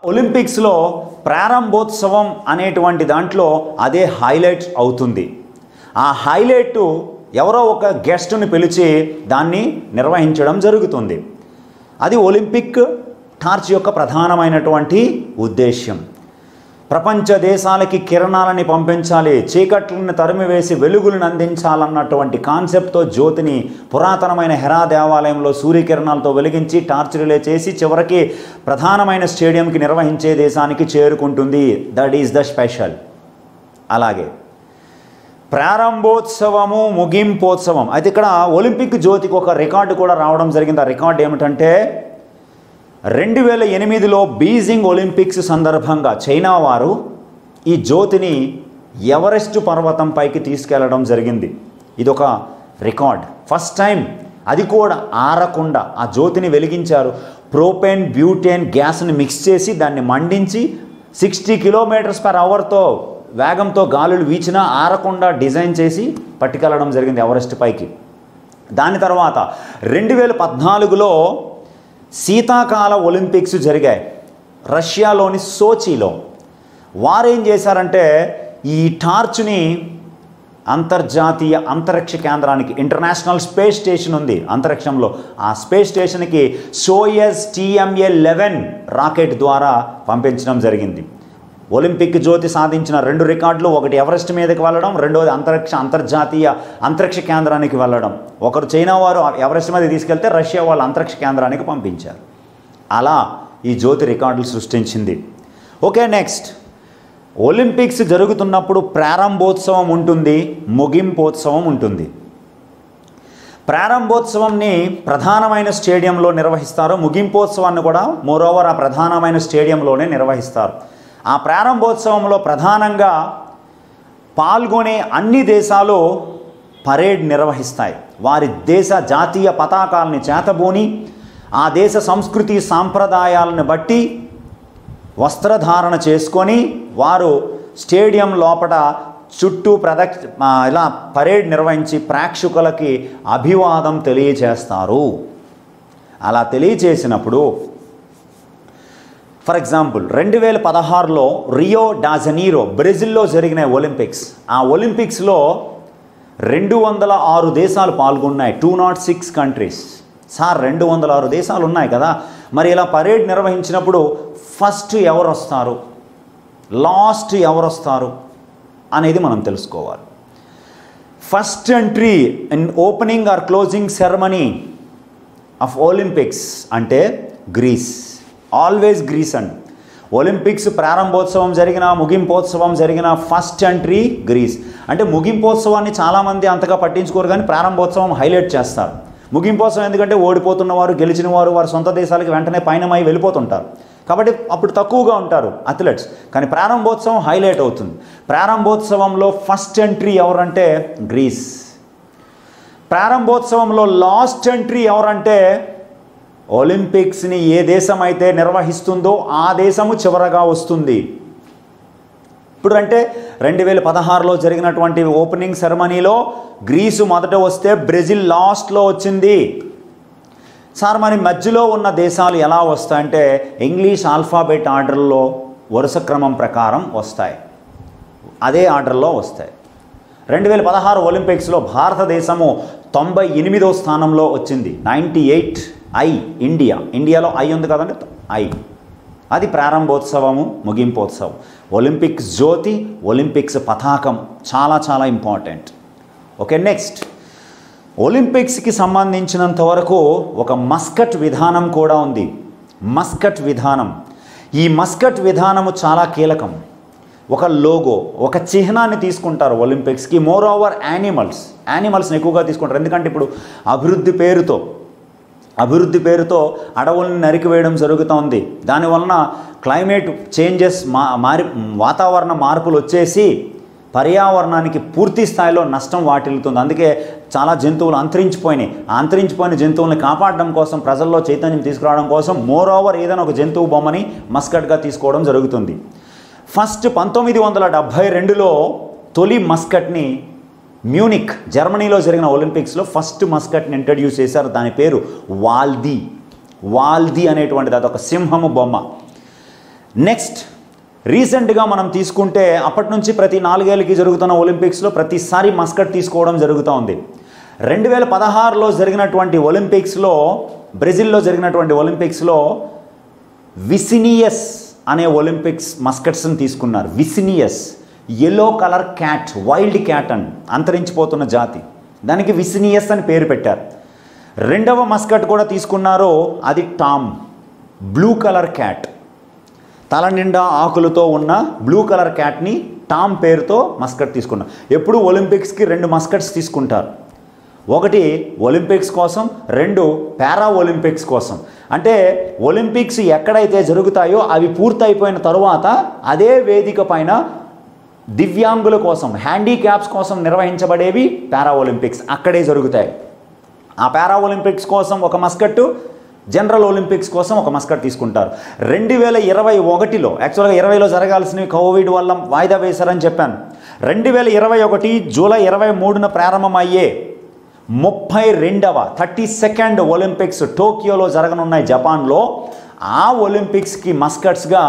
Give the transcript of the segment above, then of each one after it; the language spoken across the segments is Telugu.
ఒలింపిక్స్లో ప్రారంభోత్సవం అనేటువంటి దాంట్లో అదే హైలైట్ అవుతుంది. ఆ హైలైట్ ఎవరో ఒక గెస్ట్ని పిలిచి దాన్ని నిర్వహించడం జరుగుతుంది. అది ఒలింపిక్ టార్చ్ యొక్క ప్రధానమైనటువంటి ఉద్దేశ్యం. ప్రపంచ దేశాలకి కిరణాలని పంపించాలి, చీకట్లను తరిమివేసి వెలుగులను అందించాలన్నటువంటి కాన్సెప్ట్తో జ్యోతిని పురాతనమైన హెరా దేవాలయంలో సూర్యకిరణాలతో వెలిగించి టార్చ్ రిలే చేసి చివరికి ప్రధానమైన స్టేడియంకి నిర్వహించే దేశానికి చేరుకుంటుంది. That is the special. అలాగే ప్రారంభోత్సవము, ముగింపోత్సవం. అయితే ఇక్కడ ఒలింపిక్ జ్యోతికి ఒక రికార్డు కూడా రావడం జరిగింది. ఆ రికార్డు ఏమిటంటే 2008లో బీజింగ్ ఒలింపిక్స్ సందర్భంగా చైనా వారు ఈ జ్యోతిని ఎవరెస్ట్ పర్వతం పైకి తీసుకెళ్లడం జరిగింది. ఇదొక రికార్డ్. ఫస్ట్ టైం, అది కూడా ఆరకుండా ఆ జ్యోతిని వెలిగించారు. ప్రోపేన్ బ్యూటేన్ గ్యాస్ని మిక్స్ చేసి దాన్ని మండించి 60 km/hతో వేగంతో గాలులు వీచినా ఆరకుండా డిజైన్ చేసి పట్టుకెళ్ళడం జరిగింది ఎవరెస్ట్ పైకి. దాని తర్వాత 2014లో శీతాకాల ఒలింపిక్స్ జరిగాయి రష్యాలోని సోచీలో. వారేం చేశారంటే ఈ టార్చ్ని అంతర్జాతీయ అంతరిక్ష కేంద్రానికి, ఇంటర్నేషనల్ స్పేస్ స్టేషన్ ఉంది అంతరిక్షంలో, ఆ స్పేస్ స్టేషన్కి సోయజ్ TMA-11 రాకెట్ ద్వారా పంపించడం జరిగింది. ఒలింపిక్ జ్యోతి సాధించిన 2 రికార్డులు, ఒకటి ఎవరెస్ట్ మీదకి వెళ్ళడం, రెండోది అంతర్జాతీయ అంతరిక్ష కేంద్రానికి వెళ్ళడం. ఒకరు చైనా వారు ఎవరెస్ట్ మీద తీసుకెళ్తే రష్యా వాళ్ళు అంతరిక్ష కేంద్రానికి పంపించారు. అలా ఈ జ్యోతి రికార్డులు సృష్టించింది. ఓకే, నెక్స్ట్ ఒలింపిక్స్ జరుగుతున్నప్పుడు ప్రారంభోత్సవం ఉంటుంది, ముగింపోత్సవం ఉంటుంది. ప్రారంభోత్సవంని ప్రధానమైన స్టేడియంలో నిర్వహిస్తారు, ముగింపోత్సవాన్ని కూడా మోరోవర్ ఆ ప్రధానమైన స్టేడియంలోనే నిర్వహిస్తారు. ఆ ప్రారంభోత్సవంలో ప్రధానంగా పాల్గొనే అన్ని దేశాలు పరేడ్ నిర్వహిస్తాయి. వారి దేశ జాతీయ పతాకాలని చేతబూని ఆ దేశ సంస్కృతి సాంప్రదాయాలను బట్టి వస్త్రధారణ చేసుకొని వారు స్టేడియం లోపల చుట్టూ ఇలా పరేడ్ నిర్వహించి ప్రేక్షకులకి అభివాదం తెలియజేస్తారు. అలా తెలియజేసినప్పుడు ఫర్ ఎగ్జాంపుల్ 2016లో రియో డా జనీరో బ్రెజిల్లో జరిగిన ఒలింపిక్స్. ఆ ఒలింపిక్స్లో 206 దేశాలు పాల్గొన్నాయి. 206 కంట్రీస్. సార్ 206 దేశాలు ఉన్నాయి కదా, మరి ఇలా పరేడ్ నిర్వహించినప్పుడు ఫస్ట్ ఎవరు వస్తారు, లాస్ట్ ఎవరు వస్తారు అనేది మనం తెలుసుకోవాలి. First entry in opening or closing ceremony of Olympics అంటే గ్రీస్. ఆల్వేస్ గ్రీస్ అండి. ఒలింపిక్స్ ప్రారంభోత్సవం జరిగిన, ముగింపోత్సవం జరిగిన ఫస్ట్ ఎంట్రీ గ్రీస్. అంటే ముగింపోత్సవాన్ని చాలామంది అంతగా పట్టించుకోరు, కానీ ప్రారంభోత్సవం హైలైట్ చేస్తారు. ముగింపోత్సవం ఎందుకంటే ఓడిపోతున్న వారు, గెలిచిన వారు వారి సొంత దేశాలకు వెంటనే పయనమై వెళ్ళిపోతుంటారు కాబట్టి అప్పుడు తక్కువగా ఉంటారు అథ్లెట్స్. కానీ ప్రారంభోత్సవం హైలైట్ అవుతుంది. ప్రారంభోత్సవంలో ఫస్ట్ ఎంట్రీ ఎవరంటే గ్రీస్. ప్రారంభోత్సవంలో లాస్ట్ ఎంట్రీ ఎవరంటే ఒలింపిక్స్ని ఏ దేశం అయితే నిర్వహిస్తుందో ఆ దేశము చివరగా వస్తుంది. ఇప్పుడు అంటే 2016లో జరిగినటువంటి ఓపెనింగ్ సెరమనీలో గ్రీసు మొదట వస్తే బ్రెజిల్ లాస్ట్లో వచ్చింది. సార్ మరి మధ్యలో ఉన్న దేశాలు ఎలా వస్తాయంటే ఇంగ్లీష్ ఆల్ఫాబెట్ ఆర్డర్లో వరుస క్రమం ప్రకారం వస్తాయి, అదే ఆర్డర్లో వస్తాయి. 2016 ఒలింపిక్స్లో భారతదేశము 98వ స్థానంలో వచ్చింది. 98 ఐ ఇండియాలో ఐ ఉంది కదండి, ఐ. అది ప్రారంభోత్సవము, ముగింపోత్సవం. ఒలింపిక్స్ జ్యోతి, ఒలింపిక్స్ పతాకం చాలా చాలా ఇంపార్టెంట్. ఓకే, నెక్స్ట్ ఒలింపిక్స్కి సంబంధించినంత వరకు ఒక మస్కట్ విధానం కూడా ఉంది. మస్కట్ విధానం, ఈ మస్కట్ విధానము చాలా కీలకం. ఒక లోగో, ఒక చిహ్నాన్ని తీసుకుంటారు ఒలింపిక్స్కి. మోర్ ఓవర్ యానిమల్స్ని ఎక్కువగా తీసుకుంటారు. ఎందుకంటే ఇప్పుడు అభివృద్ధి పేరుతో అడవులను నరికివేయడం జరుగుతోంది. దానివలన క్లైమేట్ చేంజెస్ వాతావరణ మార్పులు వచ్చేసి పర్యావరణానికి పూర్తి స్థాయిలో నష్టం వాటిల్లుతుంది. అందుకే చాలా జంతువులు అంతరించిపోయినాయి. ఆ అంతరించిపోయిన జంతువులను కాపాడడం కోసం, ప్రజల్లో చైతన్యం తీసుకురావడం కోసం మోర్ ఓవర్ ఏదైనా ఒక జంతువు బొమ్మని మస్కట్గా తీసుకోవడం జరుగుతుంది. ఫస్ట్ 1972లో తొలి మస్కట్ని మ్యూనిక్ జర్మనీలో జరిగిన ఒలింపిక్స్లో ఫస్ట్ మస్కట్ని ఇంట్రడ్యూస్ చేశారు. దాని పేరు వాల్దీ అనేటువంటిది, అదొక సింహము బొమ్మ. నెక్స్ట్ రీసెంట్గా మనం తీసుకుంటే అప్పటి నుంచి ప్రతి 4 ఏళ్ళకి జరుగుతున్న ఒలింపిక్స్లో ప్రతిసారి మస్కట్ తీసుకోవడం జరుగుతూ ఉంది. 2016లో జరిగినటువంటి ఒలింపిక్స్లో, బ్రెజిల్లో జరిగినటువంటి ఒలింపిక్స్లో విసినియస్ అనే ఒలింపిక్స్ మస్కట్స్ని తీసుకున్నారు. Vinicius yellow colour cat, wild cat అని అంతరించిపోతున్న జాతి, దానికి విసినియస్ అని పేరు పెట్టారు. రెండవ మస్కట్ కూడా తీసుకున్నారు, అది టామ్, బ్లూ కలర్ క్యాట్, తల నిండా ఆకులతో ఉన్న బ్లూ కలర్ క్యాట్ని టామ్ పేరుతో మస్కట్ తీసుకున్నారు. ఎప్పుడు ఒలింపిక్స్కి 2 మస్కట్స్ తీసుకుంటారు, ఒకటి ఒలింపిక్స్ కోసం, 2 పారా ఒలింపిక్స్ కోసం. అంటే ఒలింపిక్స్ ఎక్కడైతే జరుగుతాయో అవి పూర్తయిపోయిన తరువాత అదే వేదిక పైన దివ్యాంగుల కోసం, హ్యాండిక్యాప్స్ కోసం నిర్వహించబడేవి పారా ఒలింపిక్స్, అక్కడే జరుగుతాయి. ఆ పారా ఒలింపిక్స్ కోసం ఒక మస్కట్టు, జనరల్ ఒలింపిక్స్ కోసం ఒక మస్కట్ తీసుకుంటారు. 2021లో, యాక్చువల్గా 20లో జరగాల్సినవి కోవిడ్ వల్ల వాయిదా వేశారని చెప్పాను. 2021 జూలై 23న ప్రారంభమయ్యే 32వ ఒలింపిక్స్ టోక్యోలో జరగనున్నాయి, జపాన్లో. ఆ ఒలింపిక్స్కి మస్కట్స్గా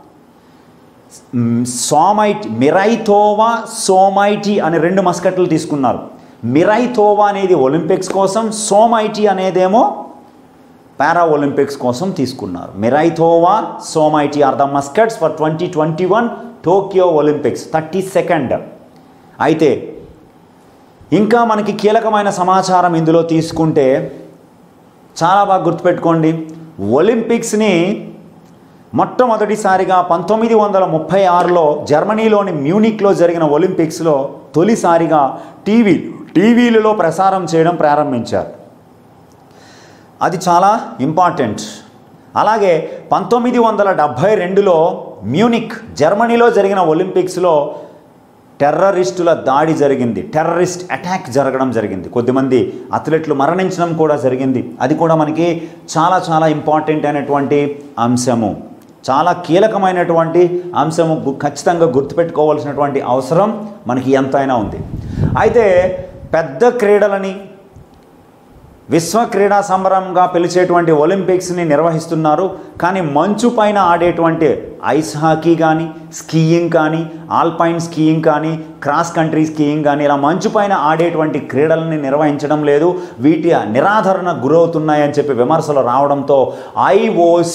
మిరైతోవా, సోమైటి అనే 2 మస్కట్లు తీసుకున్నారు. మిరైతోవా అనేది ఒలింపిక్స్ కోసం, సోమైటి అనేదేమో పారా ఒలింపిక్స్ కోసం తీసుకున్నారు. Miraitowa, Someity are the mascots for 2021 Tokyo Olympics 32. అయితే ఇంకా మనకి కీలకమైన సమాచారం ఇందులో తీసుకుంటే చాలా బాగా గుర్తుపెట్టుకోండి. ఒలింపిక్స్ని మొట్టమొదటిసారిగా 1936లో జర్మనీలోని మ్యూనిక్లో జరిగిన ఒలింపిక్స్లో తొలిసారిగా టీవీలలో ప్రసారం చేయడం ప్రారంభించారు. అది చాలా ఇంపార్టెంట్. అలాగే 1972లో మ్యూనిక్, జర్మనీలో జరిగిన ఒలింపిక్స్లో టెర్రరిస్టుల దాడి జరిగింది, టెర్రరిస్ట్ అటాక్ జరగడం జరిగింది, కొద్దిమంది అథ్లెట్లు మరణించడం కూడా జరిగింది. అది కూడా మనకి చాలా చాలా ఇంపార్టెంట్ అయినటువంటి అంశము, చాలా కీలకమైనటువంటి అంశము, ఖచ్చితంగా గుర్తుపెట్టుకోవాల్సినటువంటి అవసరం మనకి ఎంతైనా ఉంది. అయితే పెద్ద క్రీడలని, విశ్వ క్రీడా సంబరంగా పిలిచేటువంటి ఒలింపిక్స్ని నిర్వహిస్తున్నారు. కానీ మంచు పైన ఆడేటువంటి ఐస్ హాకీ కానీ, స్కీయింగ్ కానీ, ఆల్పైన్ స్కీయింగ్ కానీ, క్రాస్ కంట్రీ స్కీయింగ్ కానీ, ఇలా మంచు పైన ఆడేటువంటి క్రీడలని నిర్వహించడం లేదు, వీటి నిరాదరణ గురవుతున్నాయని చెప్పి విమర్శలు రావడంతో IOC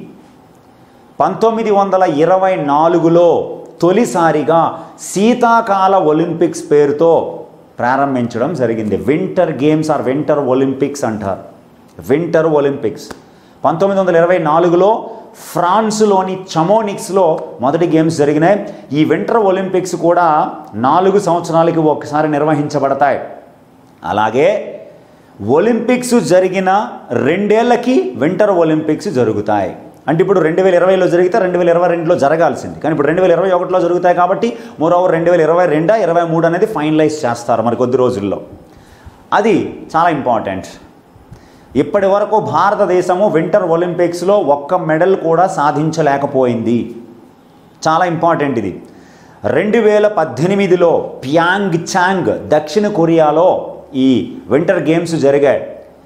1924లో తొలిసారిగా శీతాకాల ఒలింపిక్స్ పేరుతో ప్రారంభించడం జరిగింది. Winter games or winter Olympics అంటారు, వింటర్ ఒలింపిక్స్. 1924లో ఫ్రాన్స్లోని చమోనిక్స్లో మొదటి గేమ్స్ జరిగినాయి. ఈ వింటర్ ఒలింపిక్స్ కూడా 4 సంవత్సరాలకి ఒకసారి నిర్వహించబడతాయి. అలాగే ఒలింపిక్స్ జరిగిన 2 ఏళ్లకి వింటర్ ఒలింపిక్స్ జరుగుతాయి. అంటే ఇప్పుడు 2020లో జరిగితే 2022లో జరగాల్సింది, కానీ ఇప్పుడు 2021లో జరుగుతాయి కాబట్టి మోరోవర్ 2022, 23 అనేది ఫైనలైజ్ చేస్తారు మరి కొద్ది రోజుల్లో. అది చాలా ఇంపార్టెంట్. ఇప్పటి వరకు భారతదేశము వింటర్ ఒలింపిక్స్లో ఒక్క మెడల్ కూడా సాధించలేకపోయింది. చాలా ఇంపార్టెంట్ ఇది. 2018లో ప్యాంగ్ చాంగ్, దక్షిణ కొరియాలో ఈ వింటర్ గేమ్స్ జరిగాయి.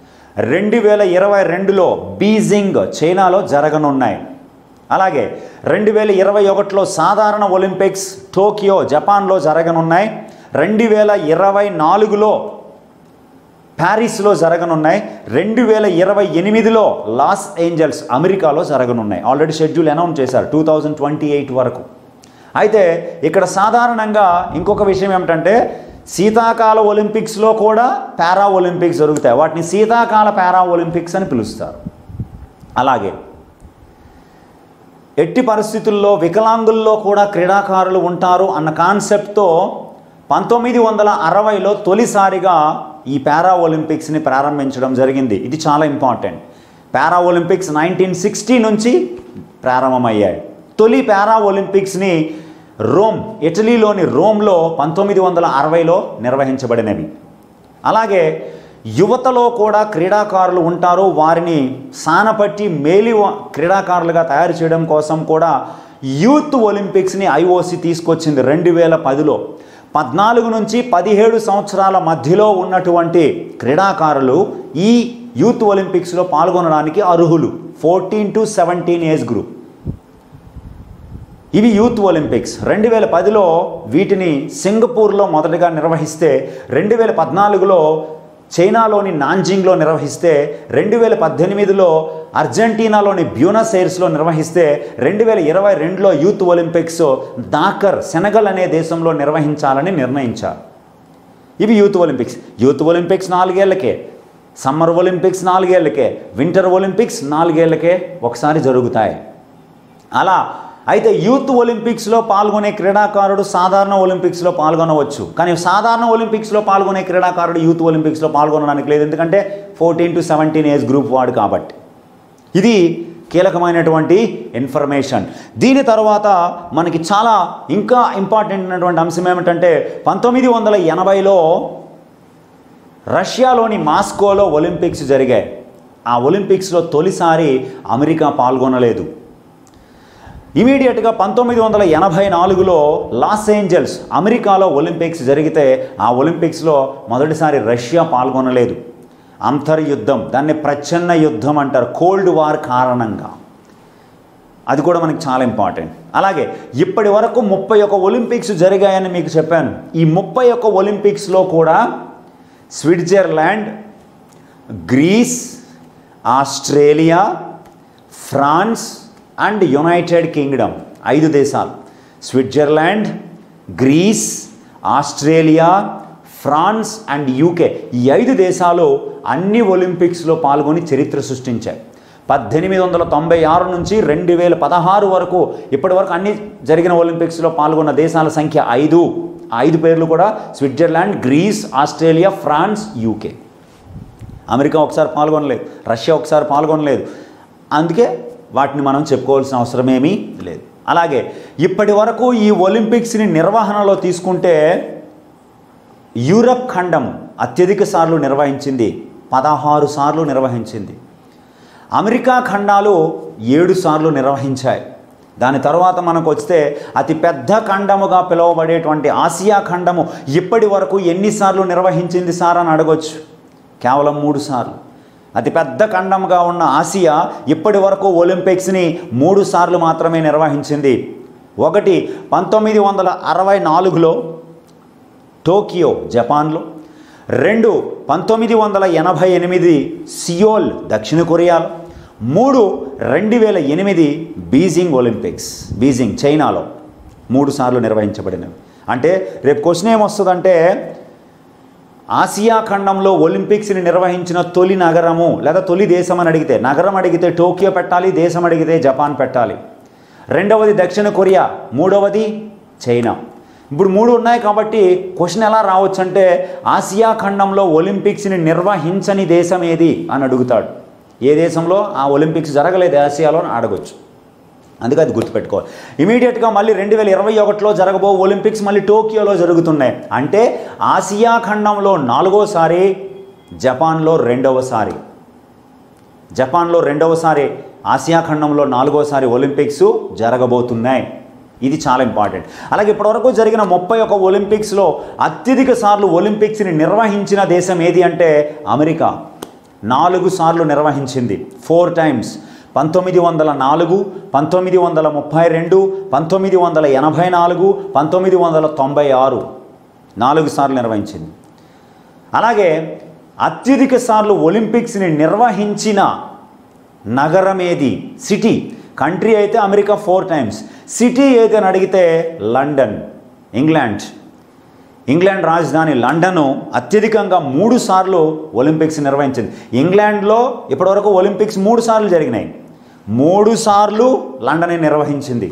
2022లో బీజింగ్, చైనాలో జరగనున్నాయి. అలాగే 2021లో సాధారణ ఒలింపిక్స్ టోక్యో, జపాన్లో జరగనున్నాయి. 2024లో ప్యారిస్లో జరగనున్నాయి. 2028లో లాస్ ఏంజల్స్, అమెరికాలో జరగనున్నాయి. ఆల్రెడీ షెడ్యూల్ అనౌన్స్ చేశారు 2028 వరకు. అయితే ఇక్కడ సాధారణంగా ఇంకొక విషయం ఏమిటంటే, శీతాకాల ఒలింపిక్స్లో కూడా పారా ఒలింపిక్స్ జరుగుతాయి. వాటిని శీతాకాల పారా ఒలింపిక్స్ అని పిలుస్తారు. అలాగే ఎట్టి పరిస్థితుల్లో వికలాంగుల్లో కూడా క్రీడాకారులు ఉంటారు అన్న కాన్సెప్ట్తో 1960లో తొలిసారిగా ఈ పారా ఒలింపిక్స్ని ప్రారంభించడం జరిగింది. ఇది చాలా ఇంపార్టెంట్. పారా ఒలింపిక్స్ 1960 నుంచి ప్రారంభమయ్యాయి. తొలి పారా ఒలింపిక్స్ని రోమ్, ఇటలీలోని రోమ్లో 1960లో నిర్వహించబడినవి. అలాగే యువతలో కూడా క్రీడాకారులు ఉంటారు. వారిని సానపట్టి మేలి క్రీడాకారులుగా తయారు చేయడం కోసం కూడా యూత్ ఒలింపిక్స్ని IOC తీసుకొచ్చింది 2010లో. 14 నుంచి 17 సంవత్సరాల మధ్యలో ఉన్నటువంటి క్రీడాకారులు ఈ యూత్ ఒలింపిక్స్లో పాల్గొనడానికి అర్హులు. 14 to 17 ఏజ్ గ్రూప్. ఇవి యూత్ ఒలింపిక్స్. 2010లో వీటిని సింగపూర్లో మొదటగా నిర్వహిస్తే, 2014లో చైనాలోని నాంజింగ్లో నిర్వహిస్తే, 2018లో అర్జెంటీనాలోని బ్యూనస్ ఎయిర్స్లో నిర్వహిస్తే, 2022లో యూత్ ఒలింపిక్స్ దాకర్ సెనగల్ అనే దేశంలో నిర్వహించాలని నిర్ణయించారు. ఇవి యూత్ ఒలింపిక్స్. యూత్ ఒలింపిక్స్ 4 ఏళ్లకే, సమ్మర్ ఒలింపిక్స్ 4 ఏళ్లకే, వింటర్ ఒలింపిక్స్ 4 ఏళ్లకే ఒకసారి జరుగుతాయి. అలా అయితే యూత్ ఒలింపిక్స్లో పాల్గొనే క్రీడాకారుడు సాధారణ ఒలింపిక్స్లో పాల్గొనవచ్చు, కానీ సాధారణ ఒలింపిక్స్లో పాల్గొనే క్రీడాకారుడు యూత్ ఒలింపిక్స్లో పాల్గొనడానికి లేదు, ఎందుకంటే 14 to 17 ఏజ్ గ్రూప్ వాడు కాబట్టి. ఇది కీలకమైనటువంటి ఇన్ఫర్మేషన్. దీని తర్వాత మనకి చాలా ఇంకా ఇంపార్టెంట్ అయినటువంటి అంశం ఏమిటంటే 1980లో రష్యాలోని మాస్కోలో ఒలింపిక్స్ జరిగాయి. ఆ ఒలింపిక్స్లో తొలిసారి అమెరికా పాల్గొనలేదు. ఇమీడియట్గా 1984లో లాస్ ఏంజల్స్ అమెరికాలో ఒలింపిక్స్ జరిగితే ఆ ఒలింపిక్స్లో మొదటిసారి రష్యా పాల్గొనలేదు. అంతర్యుద్ధం, దాన్ని ప్రచ్ఛన్న యుద్ధం అంటారు, కోల్డ్ వార్ కారణంగా. అది కూడా మనకి చాలా ఇంపార్టెంట్. అలాగే ఇప్పటి వరకు 31 ఒలింపిక్స్ జరిగాయని మీకు చెప్పాను. ఈ 31 ఒలింపిక్స్లో కూడా Switzerland, Greece, Australia, France and United Kingdom 5 దేశాలు. Switzerland, Greece, Australia, France and UK, ఈ 5 దేశాలు అన్ని ఒలింపిక్స్లో పాల్గొని చరిత్ర సృష్టించాయి. 1896 నుంచి 2016 వరకు ఇప్పటి వరకు అన్ని జరిగిన ఒలింపిక్స్లో పాల్గొన్న దేశాల సంఖ్య 5. 5 పేర్లు కూడా Switzerland, Greece, Australia, France, UK. America ఒకసారి పాల్గొనలేదు, రష్యా ఒకసారి పాల్గొనలేదు, అందుకే వాటిని మనం చెప్పుకోవాల్సిన అవసరమేమీ లేదు. అలాగే ఇప్పటి వరకు ఈ ఒలింపిక్స్ని నిర్వహణలో తీసుకుంటే యూరప్ ఖండం అత్యధిక సార్లు నిర్వహించింది, 16 సార్లు నిర్వహించింది. అమెరికా ఖండాలు 7 సార్లు నిర్వహించాయి. దాని తర్వాత మనకు వస్తే అతి పెద్ద ఖండముగా పిలువబడేటువంటి ఆసియా ఖండము ఇప్పటి వరకు ఎన్నిసార్లు నిర్వహించింది సార్ అని అడగొచ్చు. కేవలం 3 సార్లు. అతిపెద్ద ఖండంగా ఉన్న ఆసియా ఇప్పటి వరకు ఒలింపిక్స్ని 3 సార్లు మాత్రమే నిర్వహించింది. ఒకటి 1964లో టోకియో జపాన్లో, 2 1988 సియోల్ దక్షిణ కొరియాలో, 3 2008 బీజింగ్ ఒలింపిక్స్, బీజింగ్ చైనాలో 3 సార్లు నిర్వహించబడినవి. అంటే రేపు క్వశ్చన్ ఏమొస్తుందంటే ఆసియా ఖండంలో ఒలింపిక్స్ని నిర్వహించిన తొలి నగరము లేదా తొలి దేశం అని అడిగితే, నగరం అడిగితే టోకియో పెట్టాలి, దేశం అడిగితే జపాన్ పెట్టాలి. 2వది దక్షిణ కొరియా, 3వది చైనా. ఇప్పుడు 3 ఉన్నాయి కాబట్టి క్వశ్చన్ ఎలా రావచ్చు అంటే ఆసియా ఖండంలో ఒలింపిక్స్ని నిర్వహించని దేశం ఏది అని అడుగుతాడు. ఏ దేశంలో ఆ ఒలింపిక్స్ జరగలేదు ఆసియాలో అని అడగొచ్చు. అందుకే అది గుర్తుపెట్టుకోవాలి. ఇమీడియట్గా మళ్ళీ 2021లో జరగబో ఒలింపిక్స్ మళ్ళీ టోకియోలో జరుగుతున్నాయి. అంటే ఆసియా ఖండంలో 4వసారి, జపాన్లో 2వసారి. జపాన్లో 2వసారి, ఆసియా ఖండంలో 4వసారి ఒలింపిక్స్ జరగబోతున్నాయి. ఇది చాలా ఇంపార్టెంట్. అలాగే ఇప్పటివరకు జరిగిన 31 ఒలింపిక్స్లో అత్యధిక సార్లు ఒలింపిక్స్ని నిర్వహించిన దేశం ఏది అంటే అమెరికా. 4 సార్లు నిర్వహించింది, 4 టైమ్స్. 1904, 1932, 1984, 1996 4 సార్లు నిర్వహించింది. అలాగే అత్యధిక సార్లు ఒలింపిక్స్ని నిర్వహించిన నగరం ఏది, సిటీ. కంట్రీ అయితే అమెరికా 4 టైమ్స్, సిటీ ఏది అని అడిగితే లండన్, ఇంగ్లాండ్. ఇంగ్లాండ్ రాజధాని లండను అత్యధికంగా 3 సార్లు ఒలింపిక్స్ నిర్వహించింది. ఇంగ్లాండ్లో ఇప్పటివరకు ఒలింపిక్స్ 3 సార్లు జరిగినాయి. 3 సార్లు లండనే నిర్వహించింది.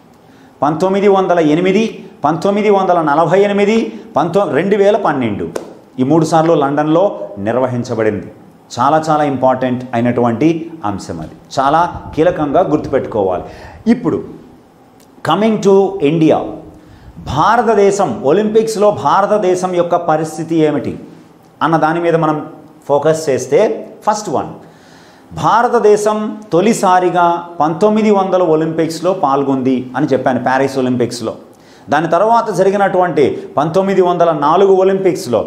1908, 1948, 2012 ఈ 3 సార్లు లండన్లో నిర్వహించబడింది. చాలా చాలా ఇంపార్టెంట్ అయినటువంటి అంశం, అది చాలా కీలకంగా గుర్తుపెట్టుకోవాలి. ఇప్పుడు కమింగ్ టు ఇండియా, భారతదేశం ఒలింపిక్స్లో భారతదేశం యొక్క పరిస్థితి ఏమిటి అన్న దాని మీద మనం ఫోకస్ చేస్తే, ఫస్ట్ వన్, భారతదేశం తొలిసారిగా 1900 ఒలింపిక్స్లో పాల్గొంది అని చెప్పాను, ప్యారిస్ ఒలింపిక్స్లో. దాని తర్వాత జరిగినటువంటి 1904 ఒలింపిక్స్లో,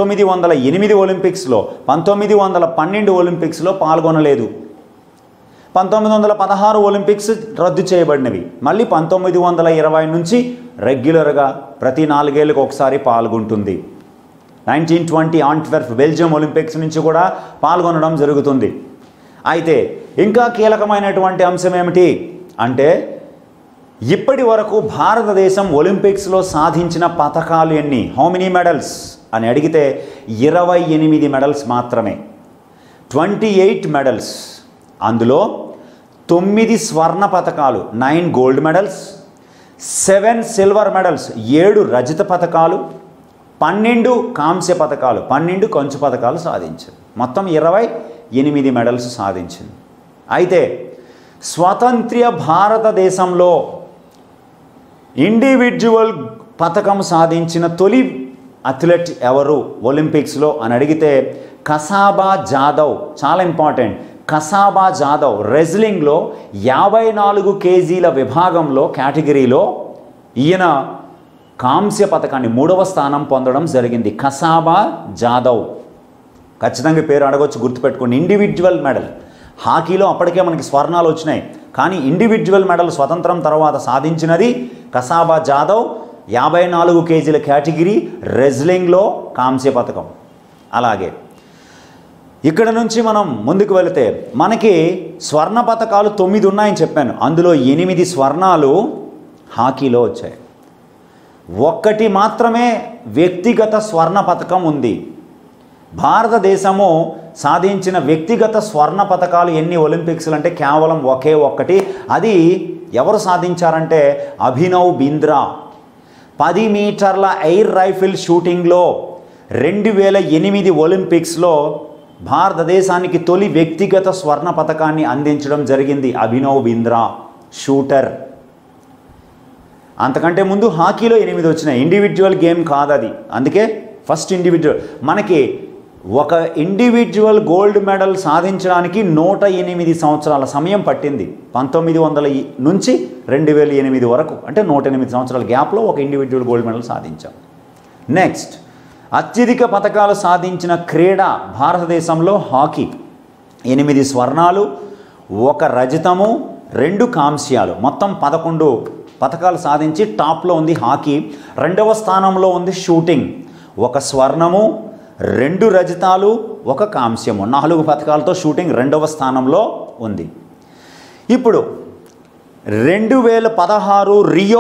1908 ఒలింపిక్స్లో, 1912 ఒలింపిక్స్లో పాల్గొనలేదు. 1916 ఒలింపిక్స్ రద్దు చేయబడినవి. మళ్ళీ 1920 నుంచి రెగ్యులర్గా ప్రతి 4 ఏళ్ళకి ఒకసారి పాల్గొంటుంది. 1920 ఆంట్వర్ప్ బెల్జియం ఒలింపిక్స్ నుంచి కూడా పాల్గొనడం జరుగుతుంది. అయితే ఇంకా కీలకమైనటువంటి అంశం ఏమిటి అంటే, ఇప్పటి వరకు భారతదేశం ఒలింపిక్స్లో సాధించిన పతకాలు ఎన్ని, హౌ మెనీ మెడల్స్ అని అడిగితే 28 మెడల్స్ మాత్రమే, 28 మెడల్స్. అందులో 9 స్వర్ణ పతకాలు, 9 గోల్డ్ మెడల్స్, 7 సిల్వర్ మెడల్స్, 7 రజత పతకాలు, 12 కాంస్య పతకాలు, 12 కంచు పతకాలు సాధించింది. మొత్తం 28 మెడల్స్ సాధించింది. అయితే స్వతంత్ర భారతదేశంలో ఇండివిజువల్ పతకం సాధించిన తొలి అథ్లెట్ ఎవరు ఒలింపిక్స్లో అని అడిగితే కసాబా జాదవ్. చాలా ఇంపార్టెంట్. కసాబా జాదవ్ రెజ్లింగ్లో 54 కేజీల విభాగంలో కేటగిరీలో ఈయన కాంస్య పతకాన్ని 3వ స్థానం పొందడం జరిగింది. కసాబా జాదవ్. ఖచ్చితంగా పేరు అడగొచ్చు, గుర్తుపెట్టుకోండి. Individual medal. హాకీలో అప్పటికే మనకి స్వర్ణాలు వచ్చినాయి, కానీ ఇండివిజువల్ మెడల్ స్వతంత్రం తర్వాత సాధించినది కసాబా జాదవ్. 54 కేజీల కేటగిరీ రెజ్లింగ్లో కాంస్య పతకం. అలాగే ఇక్కడ నుంచి మనం ముందుకు వెళితే మనకి స్వర్ణ పతకాలు 9 ఉన్నాయని చెప్పాను. అందులో 8 స్వర్ణాలు హాకీలో వచ్చాయి. 1 మాత్రమే వ్యక్తిగత స్వర్ణ పతకం ఉంది. భారతదేశము సాధించిన వ్యక్తిగత స్వర్ణ పతకాలు ఎన్ని ఒలింపిక్స్లు అంటే కేవలం ఒకే ఒక్కటి. అది ఎవరు సాధించారంటే అభినవ్ బింద్రా. 10 మీటర్ల ఎయిర్ రైఫిల్ షూటింగ్లో 2008 ఒలింపిక్స్లో భారతదేశానికి తొలి వ్యక్తిగత స్వర్ణ పతకాన్ని అందించడం జరిగింది అభినవ్ బింద్రా, షూటర్. అంతకంటే ముందు హాకీలో 8 వచ్చినాయి. ఇండివిజువల్ గేమ్ కాదు అది, అందుకే ఫస్ట్ ఇండివిజువల్. మనకి ఒక ఇండివిజువల్ గోల్డ్ మెడల్ సాధించడానికి 108 సంవత్సరాల సమయం పట్టింది. 1900 నుంచి 2008 వరకు, అంటే 108 సంవత్సరాల గ్యాప్లో ఒక ఇండివిజువల్ గోల్డ్ మెడల్ సాధించాం. నెక్స్ట్, అత్యధిక పతకాలు సాధించిన క్రీడ భారతదేశంలో హాకీ. 8 స్వర్ణాలు, 1 రజతము, 2 కాంస్యాలు, మొత్తం 11 పతకాలు సాధించి టాప్లో ఉంది హాకీ. 2వ స్థానంలో ఉంది షూటింగ్. 1 స్వర్ణము, 2 రజతాలు, 1 కాంస్యము, 4 పతకాలతో షూటింగ్ 2వ స్థానంలో ఉంది. ఇప్పుడు 2016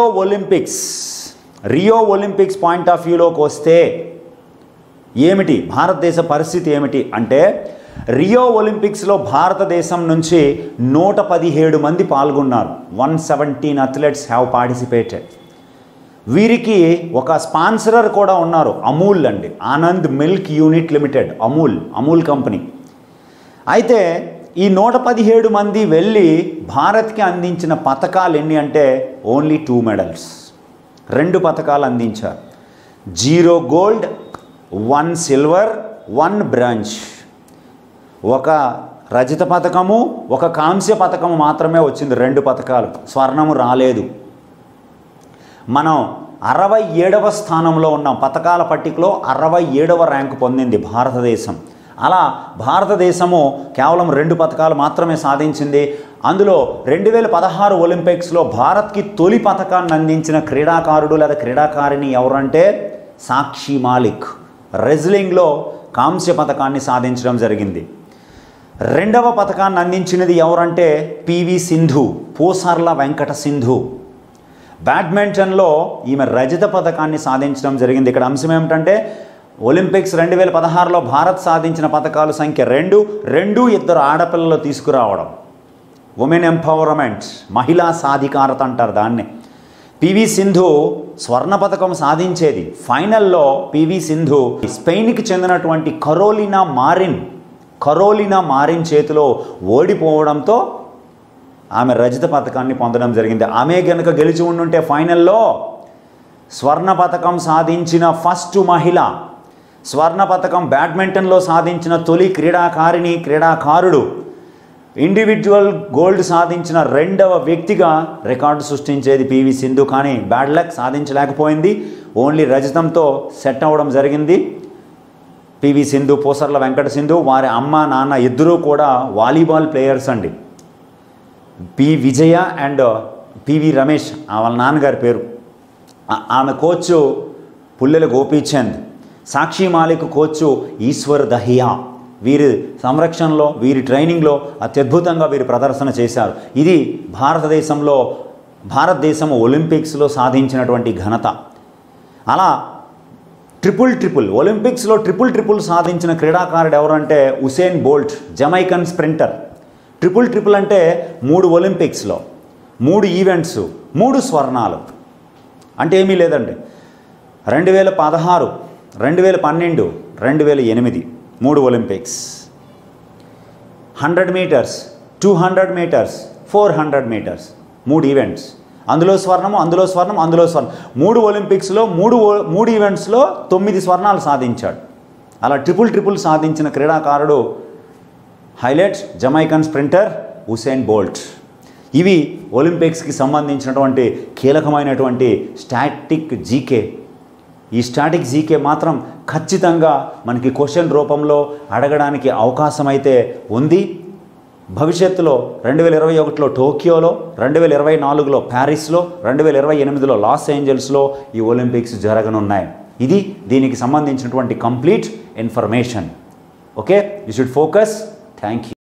రియో ఒలింపిక్స్ పాయింట్ ఆఫ్ వ్యూలోకి వస్తే ఏమిటి భారతదేశ పరిస్థితి ఏమిటి అంటే, రియో ఒలింపిక్స్లో భారతదేశం నుంచి 117 మంది పాల్గొన్నారు. 117 అథ్లెట్స్ హ్యావ్ పార్టిసిపేటెడ్. వీరికి ఒక స్పాన్సరర్ కూడా ఉన్నారు, అమూల్ అండి, Anand milk unit limited, Amul company. అయితే ఈ 117 మంది వెళ్ళి భారత్కి అందించిన పతకాలు ఎన్ని అంటే ఓన్లీ 2 మెడల్స్, 2 పతకాలు అందించారు. 0 గోల్డ్, 1 సిల్వర్, 1 బ్రాంజ్. 1 రజత పతకము, 1 కాంస్య పతకము మాత్రమే వచ్చింది, 2 పతకాలు, స్వర్ణము రాలేదు. మనం 67వ స్థానంలో ఉన్నాం. పతకాల పట్టికలో 67వ ర్యాంకు పొందింది భారతదేశం. అలా భారతదేశము కేవలం 2 పతకాలు మాత్రమే సాధించింది. అందులో 2016 ఒలింపిక్స్లో భారత్కి తొలి పతకాన్ని అందించిన క్రీడాకారుడు లేదా క్రీడాకారిణి ఎవరంటే సాక్షి మాలిక్. రెజ్లింగ్లో కాంస్య పతకాన్ని సాధించడం జరిగింది. 2వ పతకాన్ని అందించినది ఎవరంటే పివి సింధు, పూసర్ల వెంకట సింధు. బ్యాడ్మింటన్లో ఈమె రజత పతకాన్ని సాధించడం జరిగింది. ఇక్కడ అంశం ఏమిటంటే ఒలింపిక్స్ 2016లో భారత్ సాధించిన పతకాల సంఖ్య 2, 2 ఆడపిల్లలు తీసుకురావడం. ఉమెన్ ఎంపవర్మెంట్, మహిళా సాధికారత అంటారు దాన్ని. పివి సింధు స్వర్ణ పతకం సాధించేది. ఫైనల్లో పివి సింధు స్పెయిన్కి చెందినటువంటి కరోలినా మారిన్ చేతిలో ఓడిపోవడంతో ఆమె రజత పతకాన్ని పొందడం జరిగింది. ఆమె కనుక గెలిచి ఉండుంటే ఫైనల్లో స్వర్ణ పతకం సాధించిన ఫస్ట్ మహిళ, స్వర్ణ పతకం బ్యాడ్మింటన్లో సాధించిన తొలి క్రీడాకారుడు, ఇండివిజువల్ గోల్డ్ సాధించిన 2వ వ్యక్తిగా రికార్డు సృష్టించేది పివి సింధు. కానీ బ్యాడ్ లక్, సాధించలేకపోయింది. ఓన్లీ రజతంతో సెట్ అవ్వడం జరిగింది. పివి సింధు, పూసర్ల వెంకట సింధు, వారి అమ్మ నాన్న ఇద్దరూ కూడా వాలీబాల్ ప్లేయర్స్ అండి. P Vijaya and PV Ramesh వాళ్ళ నాన్నగారి పేరు. ఆమె కోచ్ పుల్లెల గోపీచంద్, సాక్షి మాలిక్ కోచ్ ఈశ్వర్ దహియా. వీరి సంరక్షణలో, వీరి ట్రైనింగ్లో అత్యద్భుతంగా వీరు ప్రదర్శన చేశారు. ఇది భారతదేశం ఒలింపిక్స్లో సాధించినటువంటి ఘనత. అలా ట్రిపుల్ ఒలింపిక్స్లో ట్రిపుల్ సాధించిన క్రీడాకారుడు ఎవరంటే Usain Bolt, Jamaican sprinter. Triple అంటే 3 ఒలింపిక్స్లో 3 ఈవెంట్స్ 3 స్వర్ణాలు అంటే ఏమీ లేదండి. 2016, 2012, 2008 3 Olympics. 100 metres, 200 metres, 400 metres 3 events. అందులో స్వర్ణం 3 ఒలింపిక్స్లో 3 ఈవెంట్స్లో 9 స్వర్ణాలు సాధించాడు. అలా ట్రిపుల్ సాధించిన క్రీడాకారుడు highlight Jamaican sprinter Usain Bolt. ఇవి ఒలింపిక్స్కి సంబంధించినటువంటి కీలకమైనటువంటి స్టాటిక్ జీకే. ఈ స్టాటిక్ జీకే మాత్రం ఖచ్చితంగా మనకి క్వశ్చన్ రూపంలో అడగడానికి అవకాశం అయితే ఉంది. భవిష్యత్తులో 2021లో టోక్యోలో, 2024లో ప్యారిస్లో, 2028లో లాస్ ఏంజల్స్లో ఈ ఒలింపిక్స్ జరగనున్నాయి. ఇది దీనికి సంబంధించినటువంటి complete information. Okay, you should focus. Thank you.